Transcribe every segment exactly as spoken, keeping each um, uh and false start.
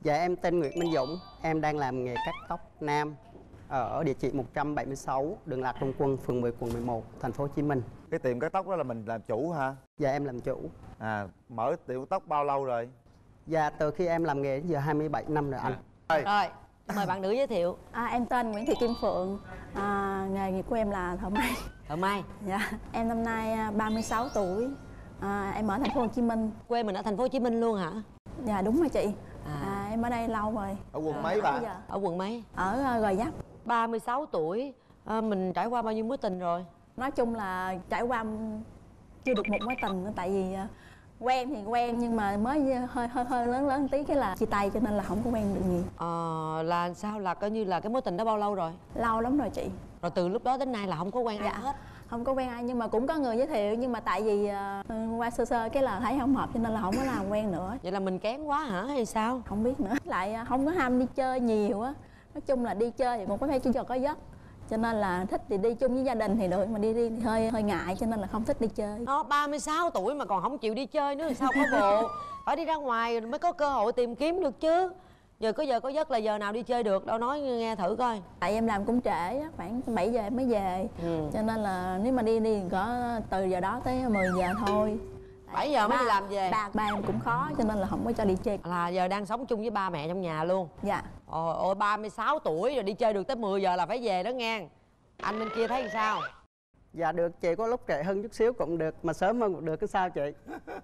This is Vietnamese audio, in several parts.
Dạ em tên Nguyễn Minh Dũng, em đang làm nghề cắt tóc nam ở địa chỉ một trăm bảy mươi sáu đường Lạc Long Quân, phường mười, quận mười một, thành phố Hồ Chí Minh. Cái tiệm cắt tóc đó là mình làm chủ hả? Dạ em làm chủ. À, mở tiệm cắt tóc bao lâu rồi? Dạ từ khi em làm nghề đến giờ hai mươi bảy năm rồi anh. Rồi, Rồi, mời bạn nữ giới thiệu. À, em tên Nguyễn Thị Kim Phượng, à, nghề nghiệp của em là thợ may. Thợ may. Dạ, em năm nay ba mươi sáu tuổi, à, em ở thành phố Hồ Chí Minh. Quê mình ở thành phố Hồ Chí Minh luôn hả? Dạ đúng rồi chị. À. À, em ở đây lâu rồi. ở quận À, mấy bà? giờ Ở quận mấy? ở uh, Gò Vấp. ba mươi sáu tuổi, à, mình trải qua bao nhiêu mối tình rồi? Nói chung là trải qua chưa được một mối tình nữa, tại vì uh, quen thì quen nhưng mà mới hơi hơi hơi lớn lớn tí cái là chia tay, cho nên là không có quen được nhiều. Ờ, là sao, là coi như là cái mối tình đó bao lâu rồi? Lâu lắm rồi chị. Rồi từ lúc đó đến nay là không có quen ai Dạ hết? không có quen ai, nhưng mà cũng có người giới thiệu, nhưng mà tại vì uh, qua sơ sơ cái là thấy không hợp cho nên là không có làm quen nữa. Vậy là mình kén quá hả hay sao? Không biết nữa, lại uh, không có ham đi chơi nhiều á. Nói chung là đi chơi thì một cái chỉ cho có giấc, cho nên là thích thì đi chung với gia đình thì được, mà đi đi thì hơi hơi ngại, cho nên là không thích đi chơi. Nó ba mươi sáu tuổi mà còn không chịu đi chơi nữa thì sao có bộ. Phải đi ra ngoài mới có cơ hội tìm kiếm được chứ. Giờ có giờ có giấc là giờ nào đi chơi được đâu, nói nghe thử coi. Tại em làm cũng trễ á, khoảng bảy giờ em mới về. Ừ. Cho nên là nếu mà đi đi có từ giờ đó tới mười giờ thôi. bảy giờ mới ba, đi làm về. ba, ba em cũng khó, cho nên là không có cho đi chơi. Là giờ đang sống chung với ba mẹ trong nhà luôn? Dạ. Ôi ôi, ba mươi sáu tuổi rồi đi chơi được tới mười giờ là phải về đó nghe. Anh bên kia thấy sao? Dạ được chị, có lúc trễ hơn chút xíu cũng được, mà sớm hơn cũng được, cái sao chị?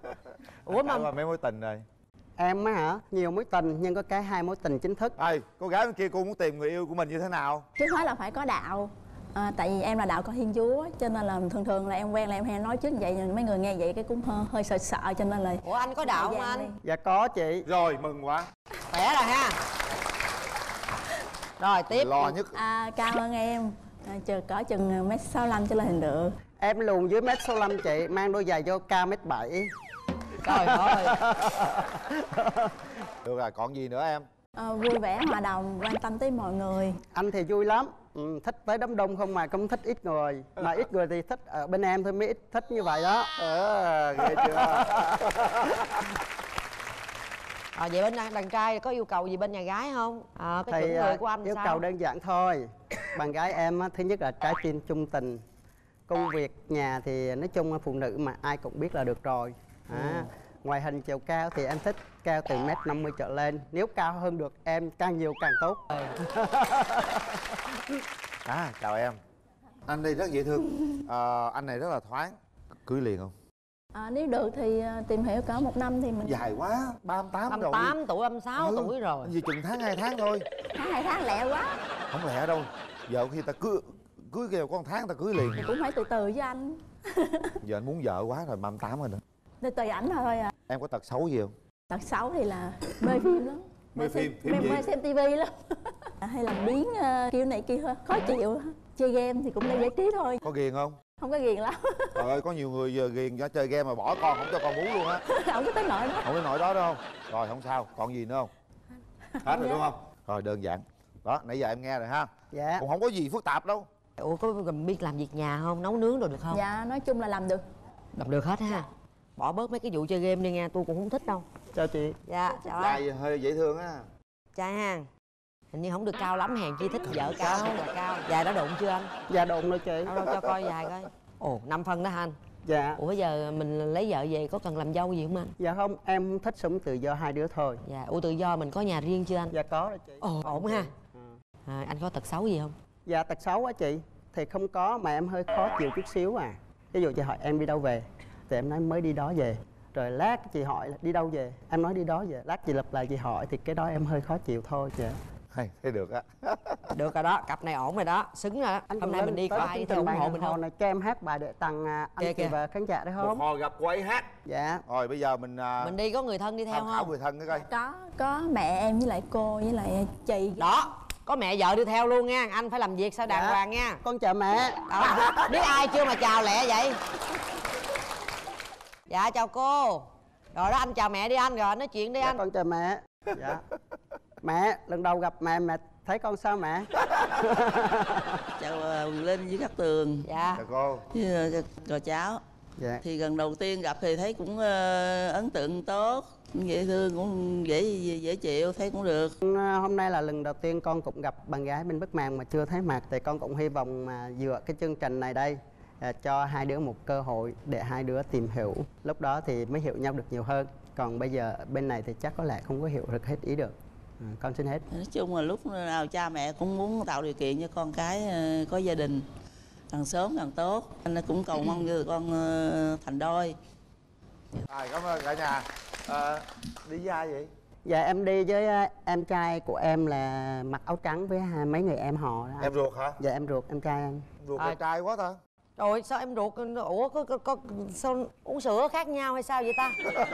Ủa mà qua mấy mối tình rồi? Em á hả? Nhiều mối tình nhưng có cái hai mối tình chính thức. Ê, cô gái bên kia cô muốn tìm người yêu của mình như thế nào? Trước hết là phải có đạo. À, tại vì em là đạo có Thiên Chúa, cho nên là thường thường là em quen là em hay nói trước vậy, mấy người nghe vậy cái cũng hơi, hơi sợ sợ, cho nên là. Ủa anh có đạo không anh? Đi. Dạ có chị. Rồi, mừng quá. Khỏe rồi ha. Rồi tiếp. Lo nhất. À, cao hơn em, à, chờ cỡ chừng mét sáu lăm cho lên được. Em lùn dưới mét sáu lăm chị, mang đôi giày vô cao mét bảy. Trời ơi. Được rồi, còn gì nữa em? À, vui vẻ, hòa đồng, quan tâm tới mọi người. Anh thì vui lắm, ừ, thích tới đám đông không mà không thích ít người. Mà ít người thì thích ở bên em thôi, mới ít thích như vậy đó. À, ghê chưa? À, vậy bên đàn, đàn trai có yêu cầu gì bên nhà gái không? À, cái Thì chuẩn người của anh yêu sao? cầu đơn giản thôi. Bạn gái em á, thứ nhất là trái tim trung tình. Công việc nhà thì nói chung phụ nữ mà ai cũng biết là được rồi. À, ừ. Ngoài hình chiều cao thì em thích cao từ mét năm mươi trở lên. Nếu cao hơn được em càng nhiều càng tốt. À, chào em. Anh đây rất dễ thương. À, anh này rất là thoáng. Cưới liền không? À, nếu được thì tìm hiểu cỡ một năm thì mình. Dài quá, ba mươi tám ba mươi rồi. tám tuổi, ba mươi sáu ừ. tuổi rồi. Gì chừng tháng hai tháng thôi. Tháng hai tháng lẹ quá. Không lẹ đâu. Giờ khi ta cưới cưới kêu có một tháng ta cưới liền. Thì cũng phải từ từ với anh. Giờ anh muốn vợ quá rồi, ba mươi tám rồi nữa. Từ từ ảnh thôi à. Em có tật xấu gì không? Tật xấu thì là mê phim lắm. Mê phim, xem, phim mê, gì? mê xem tivi lắm. Hay làm biến uh, kiểu này kia khó chịu. Chơi game thì cũng để giải trí thôi. Có ghiền không? Không có ghiền lắm. Trời ơi, có nhiều người giờ ghiền ra chơi game mà bỏ con, không cho con bú luôn á. Không có tới nỗi đó. Không có nỗi đó đâu. Rồi không sao, còn gì nữa không? Hết rồi đúng không? Rồi đơn giản. Đó, nãy giờ em nghe rồi ha. Dạ. Cũng không có gì phức tạp đâu. Ủa có biết làm việc nhà không? Nấu nướng rồi được không? Dạ, nói chung là làm được. Làm được hết ha. Bỏ bớt mấy cái vụ chơi game đi nghe, tôi cũng không thích đâu. Chào chị. Dạ, chào anh. Trai hơi dễ thương á. Trai ha. Hình như không được cao lắm, hèn chi thích vợ cao là cao. Dài đã đụng chưa anh? Dạ đụng rồi chị. Đâu đâu cho coi dài coi. Ồ, năm phân đó hả anh? Dạ. Ủa giờ mình lấy vợ về có cần làm dâu gì không anh? Dạ không, em thích sống tự do hai đứa thôi. Dạ, ủa tự do mình có nhà riêng chưa anh? Dạ có rồi chị. Ồ, ổn ha. Ừ. À, anh có tật xấu gì không? Dạ tật xấu á chị thì không có, mà em hơi khó chịu chút xíu à. Ví dụ chị hỏi em đi đâu về thì em nói mới đi đó về. Rồi lát chị hỏi là đi đâu về, em nói đi đó về. Lát chị lặp lại chị hỏi thì cái đó em hơi khó chịu thôi chị. Hay, thấy được á. Được rồi đó, cặp này ổn rồi đó, xứng rồi đó. Anh Hôm nay mình đi có ai đi theo ủng hộ mình không? Này cho em hát bài để tặng anh Kìa, chị kìa. và khán giả đấy Một không? hồi gặp cô ấy hát. Dạ. Rồi bây giờ mình à, Mình đi có người thân đi theo tham khảo không? người thân cái coi. Có, có mẹ em với lại cô với lại chị. Đó, có mẹ vợ đi theo luôn nha, anh phải làm việc sao đàng Dạ. hoàng nha. Con chào mẹ. Đó, biết ai chưa mà chào lẹ vậy? Dạ chào cô. Rồi đó anh chào mẹ đi anh, rồi nói chuyện đi Dạ, anh. con chào mẹ. Dạ. Mẹ, lần đầu gặp mẹ, mẹ thấy con sao mẹ? Chào uh, Linh với Cát Tường. Dạ. Chào cô. Với uh, rồi cháu. Dạ. Thì gần đầu tiên gặp thì thấy cũng uh, ấn tượng tốt. Dễ thương, cũng dễ dễ chịu, thấy cũng được. Hôm nay là lần đầu tiên con cũng gặp bạn gái bên Bắc Màng mà chưa thấy mặt, thì con cũng hy vọng mà dựa cái chương trình này đây à, cho hai đứa một cơ hội để hai đứa tìm hiểu, lúc đó thì mới hiểu nhau được nhiều hơn. Còn bây giờ bên này thì chắc có lẽ không có hiểu được hết ý được. À, con xin hết. Nói chung là lúc nào cha mẹ cũng muốn tạo điều kiện cho con cái có gia đình càng sớm càng tốt. Anh cũng cầu mong như con thành đôi. Rồi, cảm ơn cả nhà. À, đi với ai vậy? Dạ em đi với uh, em trai của em là mặc áo trắng với hai mấy người em họ đó. Em ruột hả? Dạ em ruột em trai em. Ruột À. đẹp trai quá ta. Rồi sao em ruột, ủa có, có, có sao uống sữa khác nhau hay sao vậy ta?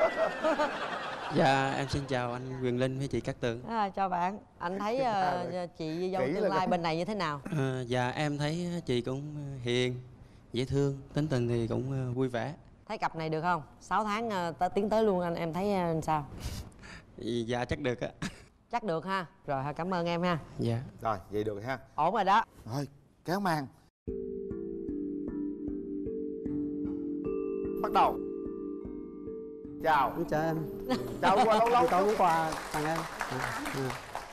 Dạ em xin chào anh Quyền Linh với chị Cát Tường. À, chào bạn. Anh thấy uh, chị dâu Kỹ tương là lai cái- bên này như thế nào? À, dạ em thấy chị cũng hiền, dễ thương, tính tình thì cũng vui vẻ. Thấy cặp này được không? sáu tháng uh, tới tiến tới luôn anh, em thấy uh, sao? Dạ chắc được á. Chắc được ha. Rồi cảm ơn em ha. Dạ. Rồi, vậy được ha. Ổn rồi đó. Rồi, kéo màn. Bắt đầu. Chào. Anh chào em. Chào qua lâu lâu. Có món quà tặng em. À, ừ.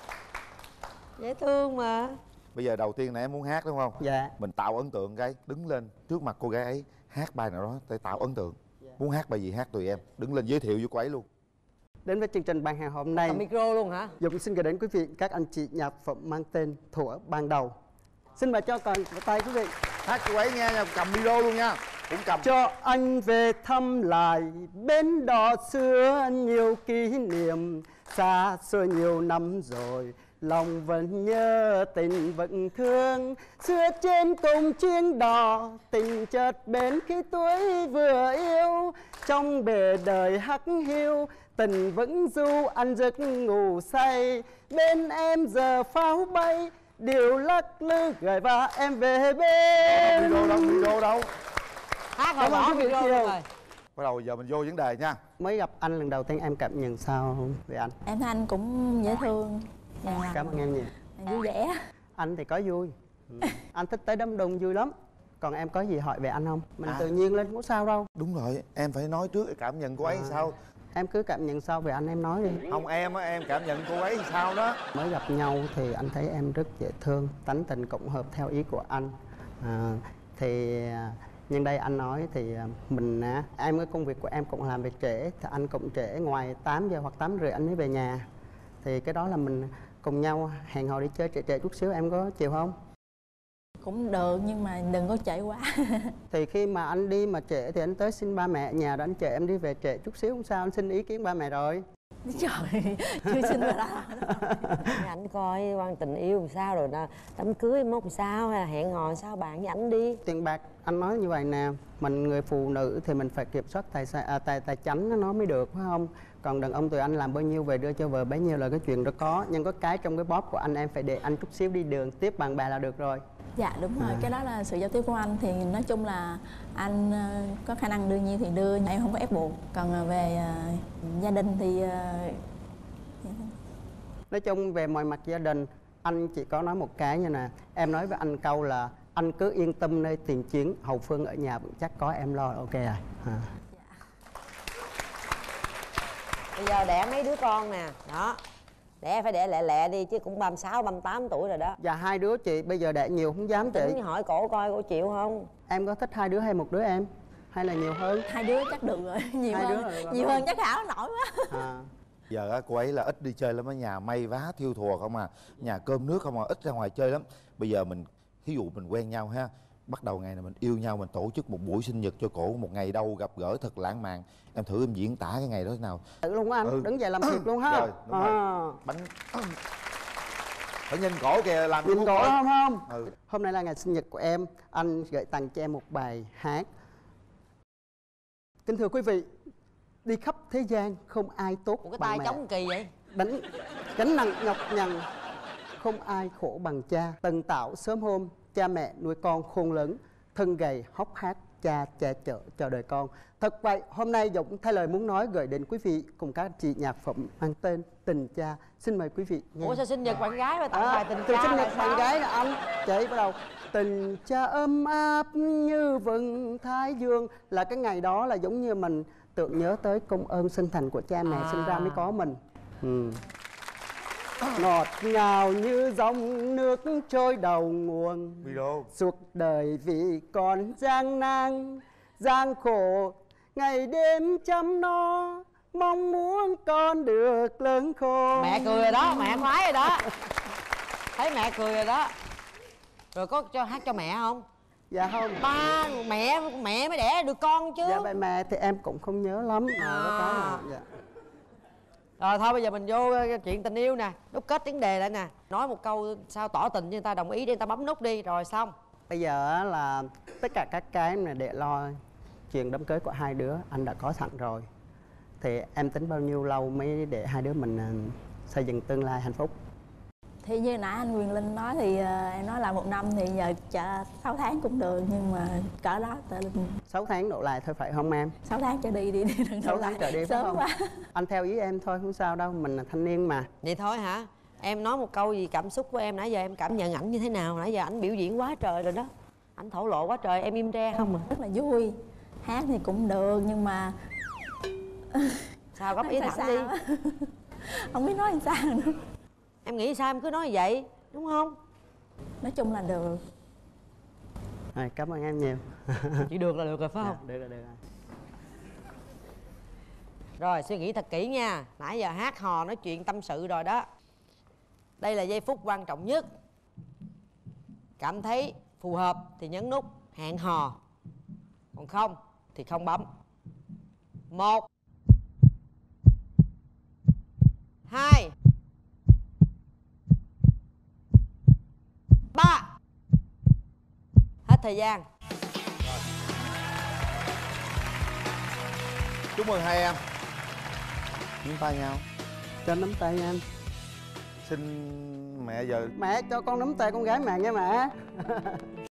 Dễ thương mà. Bây giờ đầu tiên là em muốn hát đúng không? Dạ. Mình tạo ấn tượng cái đứng lên trước mặt cô gái ấy hát bài nào đó để tạo ấn tượng. Muốn hát bài gì hát tùy em. Đứng lên giới thiệu với cô ấy luôn. Đến với chương trình Bạn Hàng hôm nay, Cầm micro luôn hả? Dũng xin gửi đến quý vị các anh chị nhạc phẩm mang tên Thuở Ban Đầu. Xin mời cho còn vỗ tay quý vị. Hát cô ấy nghe nha, cầm micro luôn nha. Cũng cầm. Cho anh về thăm lại bến đò xưa, nhiều kỷ niệm xa xưa nhiều năm rồi, lòng vẫn nhớ tình vẫn thương. Xưa trên cùng chuyến đò tình chợt bến khi tuổi vừa yêu, trong bể đời hắc hiu tình vẫn du anh giấc ngủ say. Bên em giờ pháo bay điều lắc lư gửi và em về bên. Micro đâu, micro đâu. Hát rồi Cảm ơn bỏ quý vị micro nhiều. luôn rồi. Bắt đầu giờ mình vô vấn đề nha. Mới gặp anh lần đầu tiên em cảm nhận sao về anh? Em thấy anh cũng dễ thương, hiền lành, Cảm ơn em nhiều. vui vẻ. Anh thì có vui. Ừ. Anh thích tới đám đông vui lắm. Còn em có gì hỏi về anh không? Mình À. tự nhiên lên không có sao đâu. Đúng rồi, em phải nói trước cái cảm nhận cô ấy À. sao. Em cứ cảm nhận sao về anh em nói đi. Không em á, em cảm nhận cô ấy sao đó. Mới gặp nhau thì anh thấy em rất dễ thương, tánh tình cũng hợp theo ý của anh. À, thì à, nhân đây anh nói thì à, mình á, em cái công việc của em cũng làm việc trễ, thì anh cũng trễ, ngoài tám giờ hoặc tám rưỡi anh mới về nhà. Thì cái đó là mình cùng nhau hẹn hò đi chơi trễ trễ chút xíu, em có chịu không? Cũng được nhưng mà đừng có trễ quá. Thì khi mà anh đi mà trễ thì anh tới xin ba mẹ ở nhà đó, anh trễ em đi về trễ chút xíu không sao, anh xin ý kiến ba mẹ rồi. Trời, chưa xin rồi đó. Ảnh coi quan tình yêu làm sao rồi nè, đám cưới mốt làm sao hay là hẹn hò sao bạn với ảnh đi. Tiền bạc anh nói như vậy nè, mình người phụ nữ thì mình phải kiểm soát tài sản, à, tài tài chánh nó mới được phải không? Còn đàn ông tụi anh làm bao nhiêu về đưa cho vợ bấy nhiêu là cái chuyện đó có, nhưng có cái trong cái bóp của anh em phải để anh chút xíu đi đường tiếp bạn bè là được rồi. Dạ đúng rồi, À. cái đó là sự giao tiếp của anh. Thì nói chung là anh ờ, có khả năng đưa nhiêu thì đưa, em không có ép buộc. Còn ờ, về ờ, gia đình thì ờ, Nói chung về mọi mặt gia đình, anh chỉ có nói một cái như nè, em nói với anh câu là anh cứ yên tâm nơi tiền chiến, hậu phương ở nhà vững chắc có em lo, ok rồi. À. Bây giờ đẻ mấy đứa con nè, đó. Đẻ phải đẻ lẹ lẹ đi chứ cũng ba mươi sáu, ba mươi tám tuổi rồi đó. Và hai đứa chị bây giờ đẻ nhiều không dám chị. Tính hỏi cổ coi cổ chịu không? Em có thích hai đứa hay một đứa em? Hay là nhiều hơn? hai đứa chắc được rồi, nhiều Hai đứa hơn, là được rồi. nhiều hơn chắc hảo nổi quá. À. Giờ á, cô ấy là ít đi chơi lắm, ở nhà may vá thiêu thùa không à, nhà cơm nước không à, ít ra ngoài chơi lắm. Bây giờ mình thí dụ mình quen nhau ha, bắt đầu ngày này mình yêu nhau, mình tổ chức một buổi sinh nhật cho cổ, một ngày đâu gặp gỡ thật lãng mạn. Em thử em diễn tả cái ngày đó thế nào. Tự luôn á anh, Ừ. đứng dậy làm thiệt luôn ha. Rồi, đúng rồi. À. Bánh phải nhìn cổ kìa, làm Nhìn cho cổ coi. không không? Ừ. Hôm nay là ngày sinh nhật của em, anh gửi tặng cho em một bài hát. Kính thưa quý vị, đi khắp thế gian không ai tốt Ủa cái bằng tay mẹ. chống kỳ vậy? Đánh gánh nặng nhọc nhằn, không ai khổ bằng cha. Tần tạo sớm hôm, cha mẹ nuôi con khôn lớn, thân gầy hốc hác, cha che chở cho đời con. Thật vậy, hôm nay Dũng thay lời muốn nói gửi đến quý vị cùng các chị nhạc phẩm mang tên Tình Cha. Xin mời quý vị nghe. Ủa sao sinh nhật bạn gái mà tặng bài tình từ cha sinh là nhật bạn sao? gái là anh. Chị bắt đầu tình cha ấm áp như vầng thái dương, là cái ngày đó là giống như mình tưởng nhớ tới công ơn sinh thành của cha mẹ À. sinh ra mới có mình. Ừ. Ngọt ngào như dòng nước trôi đầu nguồn, Video. suốt đời vì còn gian nan gian khổ, ngày đêm chăm no mong muốn con được lớn khôn. Mẹ cười rồi đó, mẹ khoái rồi đó. Thấy mẹ cười rồi đó. Rồi có cho hát cho mẹ không? Dạ không. Ba, mẹ mẹ mới đẻ được con chứ. Dạ bài mẹ thì em cũng không nhớ lắm. À. À. Cái nào. Dạ. Rồi thôi bây giờ mình vô chuyện tình yêu nè, đúc kết tiếng đề lại nè. Nói một câu sao tỏ tình cho người ta đồng ý đi, người ta bấm nút đi rồi xong. Bây giờ á là tất cả các cái này để lo chuyện đám cưới của hai đứa anh đã có sẵn rồi. Thì em tính bao nhiêu lâu mới để hai đứa mình à, xây dựng tương lai hạnh phúc? Thì như nãy anh Quyền Linh nói thì ờ, em nói là một năm thì giờ chợ sáu tháng cũng được, nhưng mà cỡ đó tại sáu tháng đổ lại thôi phải không em? sáu tháng trở đi đi đi đừng sáu đổ tháng lại. trở đi phải Sớm không? quá. Anh theo ý em thôi, không sao đâu, mình là thanh niên mà. Vậy thôi hả? Em nói một câu gì cảm xúc của em nãy giờ, em cảm nhận ảnh như thế nào? Nãy giờ ảnh biểu diễn quá trời rồi đó. Ảnh thổ lộ quá trời, em im re không à? Rất là vui. Hát thì cũng được nhưng mà Sao góp ý Nói thẳng sao đi. á. Không biết nói làm sao nữa. Em nghĩ sao em cứ nói như vậy, đúng không? Nói chung là được. Rồi, cảm ơn em nhiều. Chỉ được là được rồi phải không? Dạ, được rồi, được rồi. Rồi suy nghĩ thật kỹ nha. Nãy giờ hát hò nói chuyện tâm sự rồi đó. Đây là giây phút quan trọng nhất. Cảm thấy phù hợp thì nhấn nút hẹn hò, còn không thì không bấm. Một, hai, ba. Hết thời gian. Chúc mừng hai em. Nắm tay nhau. Cho nắm tay em. Xin mẹ giờ Mẹ cho con nắm tay con gái mẹ nha mẹ.